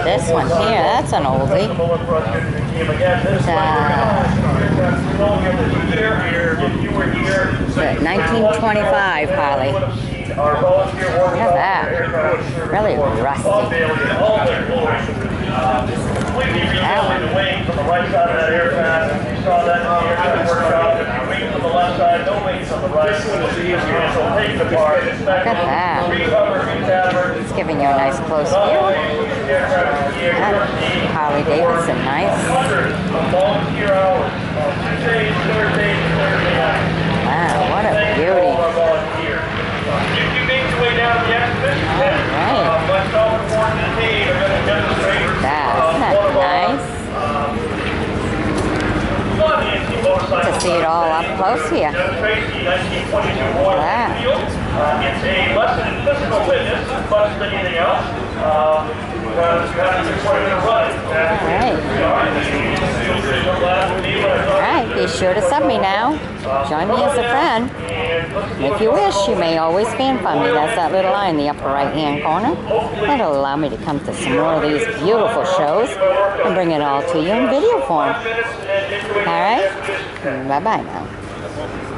this one here, that's an oldie. 1925 Harley. Look at that. Really rusty. That one. Look at that. It's giving you a nice close view. That Harley Davidson, nice. Wow, what a beauty. Isn't that nice? To see it all up close here. Look at that. It's a lesson in physical fitness as much as anything else. Alright, be sure to sub me now. Join me as a friend. If you wish, you may always fan fund me. That's that little eye in the upper right hand corner. That'll allow me to come to some more of these beautiful shows and bring it all to you in video form. Alright? Bye-bye now.